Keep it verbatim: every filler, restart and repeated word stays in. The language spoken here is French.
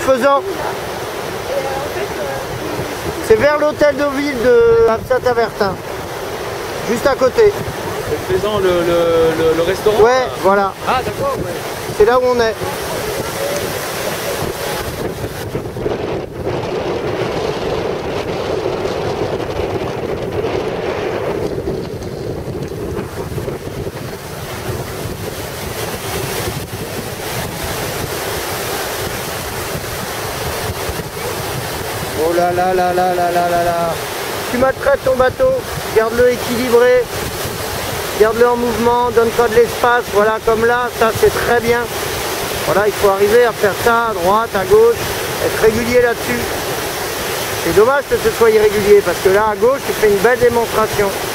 Faisan. C'est vers l'hôtel de ville de Saint-Avertin. Juste à côté. C'est Faisan, le, le, le, le restaurant? Ouais, là. Voilà. Ah d'accord, ouais. C'est là où on est. Oh là là là là là là là là. Tu maltraites ton bateau, garde-le équilibré, garde-le en mouvement, donne-toi de l'espace, voilà comme là, ça c'est très bien. Voilà, il faut arriver à faire ça à droite, à gauche, être régulier là-dessus. C'est dommage que ce soit irrégulier parce que là à gauche tu fais une belle démonstration.